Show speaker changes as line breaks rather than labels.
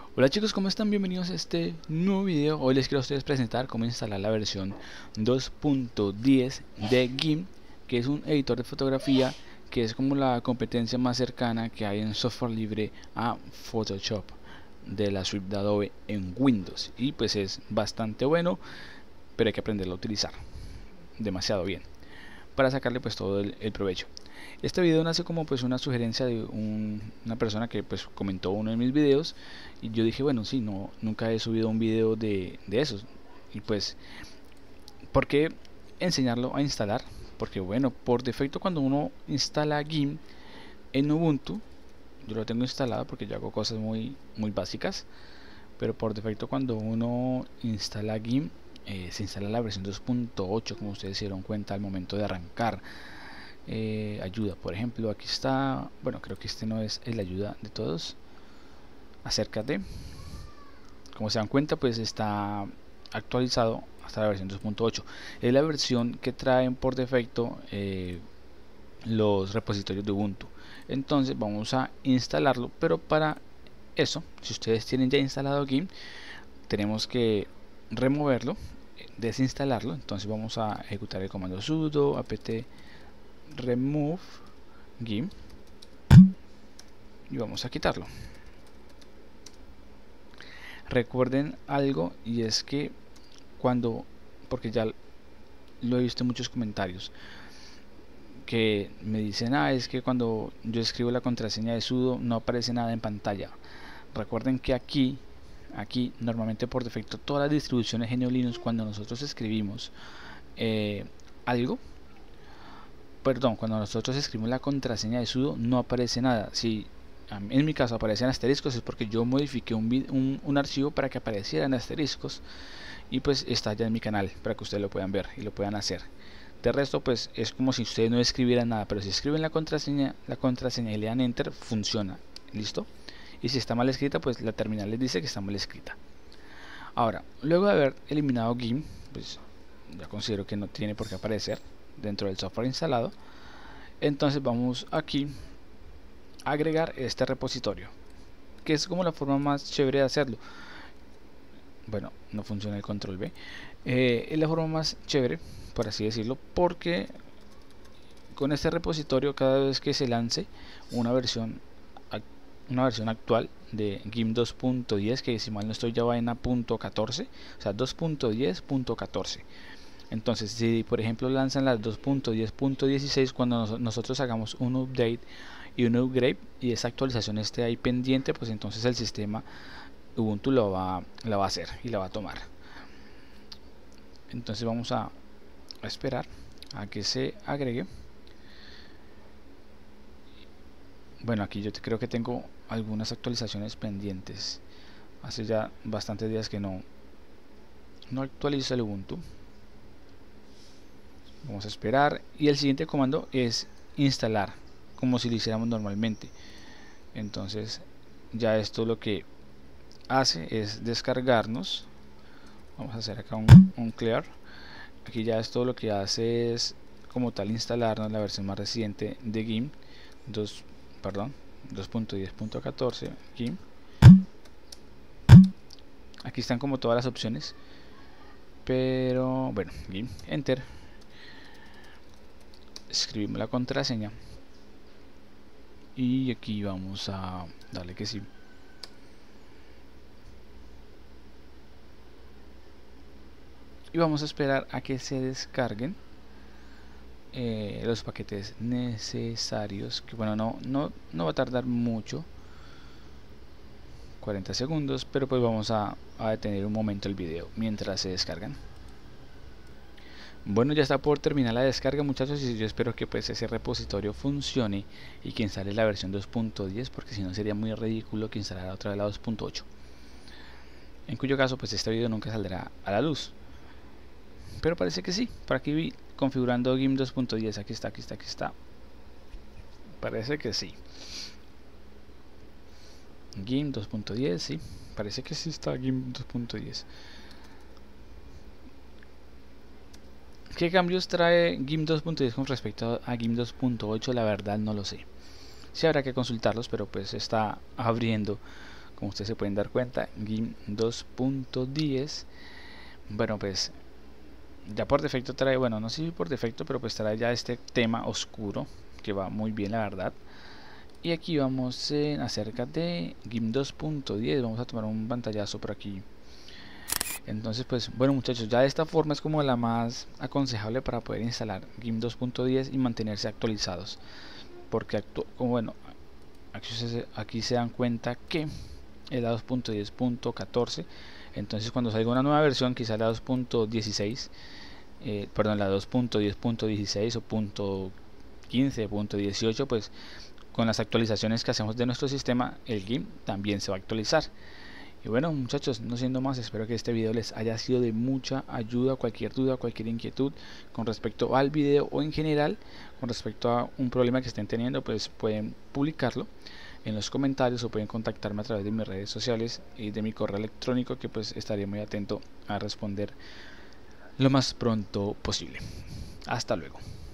Hola chicos, ¿cómo están? Bienvenidos a este nuevo video. Hoy les quiero a ustedes presentar cómo instalar la versión 2.10 de GIMP, que es un editor de fotografía que es como la competencia más cercana que hay en software libre a Photoshop de la suite de Adobe en Windows. Y pues es bastante bueno, pero hay que aprenderlo a utilizar demasiado bien para sacarle pues todo el provecho. Este video nace como pues una sugerencia de una persona que pues comentó uno de mis videos, y yo dije, bueno, sí, no, nunca he subido un video de esos, y pues, ¿por qué enseñarlo a instalar? Porque bueno, por defecto cuando uno instala GIMP en Ubuntu, yo lo tengo instalado porque yo hago cosas muy básicas, pero por defecto cuando uno instala GIMP, se instala la versión 2.8, como ustedes se dieron cuenta al momento de arrancar. Ayuda, por ejemplo, aquí está, bueno, creo que este no es el ayuda de todos. Acércate. Como se dan cuenta, pues está actualizado hasta la versión 2.8. Es la versión que traen por defecto los repositorios de Ubuntu. Entonces vamos a instalarlo, pero para eso, si ustedes tienen ya instalado GIMP, tenemos que removerlo, desinstalarlo. Entonces vamos a ejecutar el comando sudo apt remove GIMP y vamos a quitarlo. Recuerden algo, y es que porque ya lo he visto en muchos comentarios que me dicen, es que cuando yo escribo la contraseña de sudo no aparece nada en pantalla. Recuerden que aquí normalmente por defecto todas las distribuciones GNU Linux, cuando nosotros escribimos cuando nosotros escribimos la contraseña de sudo no aparece nada. Si en mi caso aparecen asteriscos, es porque yo modifiqué un archivo para que aparecieran asteriscos, y pues está ya en mi canal para que ustedes lo puedan ver y lo puedan hacer. De resto pues es como si ustedes no escribieran nada, pero si escriben la contraseña y le dan enter, funciona. ¿Listo? Y si está mal escrita, pues la terminal les dice que está mal escrita. Ahora, luego de haber eliminado GIMP, pues ya considero que no tiene por qué aparecer dentro del software instalado. Entonces vamos aquí a agregar este repositorio, que es como la forma más chévere de hacerlo. Bueno, no funciona el control B. Es la forma más chévere, por así decirlo, porque con este repositorio, cada vez que se lance una versión actual de GIMP 2.10, que si mal no estoy ya va en a .14, o sea 2.10.14. Entonces, si por ejemplo lanzan las 2.10.16, cuando nosotros hagamos un update y un upgrade y esa actualización esté ahí pendiente, pues entonces el sistema Ubuntu la va a hacer y la va a tomar. Entonces vamos a esperar a que se agregue. Bueno, aquí yo creo que tengo algunas actualizaciones pendientes. Hace ya bastantes días que no actualizo el Ubuntu. Vamos a esperar, y el siguiente comando es instalar, como si lo hiciéramos normalmente. Entonces ya esto lo que hace es descargarnos. Vamos a hacer acá un clear. Aquí ya esto lo que hace es como tal instalarnos la versión más reciente de GIMP 2.10.14 GIMP. Aquí están como todas las opciones, pero bueno, GIMP, enter, escribimos la contraseña y aquí vamos a darle que sí. Y vamos a esperar a que se descarguen los paquetes necesarios, que bueno, no va a tardar mucho, 40 segundos, pero pues vamos a detener un momento el video mientras se descargan. Bueno, ya está por terminar la descarga, muchachos, y yo espero que pues ese repositorio funcione y que instale la versión 2.10, porque si no sería muy ridículo que instalara otra vez la 2.8, en cuyo caso pues este video nunca saldrá a la luz. Pero parece que sí. Por aquí vi configurando GIMP 2.10. Aquí está. Parece que sí. GIMP 2.10, sí. Parece que sí está GIMP 2.10. ¿Qué cambios trae GIMP 2.10 con respecto a GIMP 2.8? La verdad no lo sé. Sí habrá que consultarlos, pero pues está abriendo como ustedes se pueden dar cuenta, GIMP 2.10. Bueno, pues ya por defecto trae, bueno, no sé si por defecto, pero pues trae ya este tema oscuro que va muy bien, la verdad. Y aquí vamos acerca de GIMP 2.10. Vamos a tomar un pantallazo por aquí. Entonces pues bueno, muchachos, ya de esta forma es como la más aconsejable para poder instalar GIMP 2.10 y mantenerse actualizados, porque bueno, aquí se dan cuenta que es la 2.10.14. entonces cuando salga una nueva versión, quizá la 2.16, perdón, la 2.10.16 o .15.18, pues con las actualizaciones que hacemos de nuestro sistema, el GIMP también se va a actualizar. Y bueno, muchachos, no siendo más, espero que este video les haya sido de mucha ayuda. Cualquier duda, cualquier inquietud con respecto al video o en general con respecto a un problema que estén teniendo, pues pueden publicarlo en los comentarios o pueden contactarme a través de mis redes sociales y de mi correo electrónico, que pues estaré muy atento a responder lo más pronto posible. Hasta luego.